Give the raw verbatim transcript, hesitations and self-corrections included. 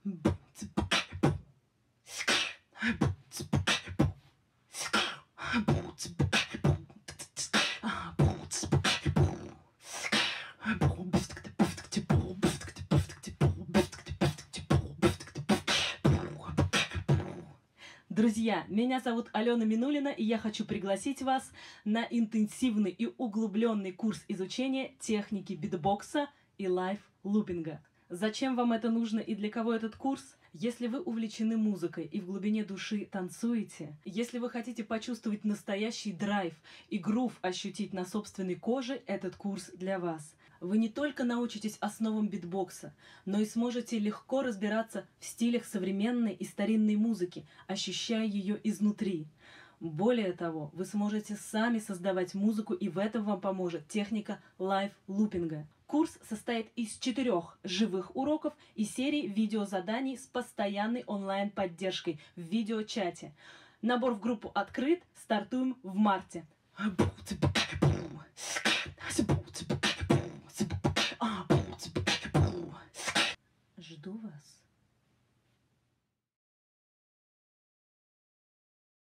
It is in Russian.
Друзья, меня зовут Алена Минулина, и я хочу пригласить вас на интенсивный и углубленный курс изучения техники битбокса и лайф-лупинга. Зачем вам это нужно и для кого этот курс? Если вы увлечены музыкой и в глубине души танцуете, если вы хотите почувствовать настоящий драйв и грув ощутить на собственной коже, этот курс для вас. Вы не только научитесь основам битбокса, но и сможете легко разбираться в стилях современной и старинной музыки, ощущая ее изнутри. Более того, вы сможете сами создавать музыку, и в этом вам поможет техника лайф-лупинга. Курс состоит из четырех живых уроков и серии видеозаданий с постоянной онлайн-поддержкой в видеочате. Набор в группу открыт, стартуем в марте. Жду вас.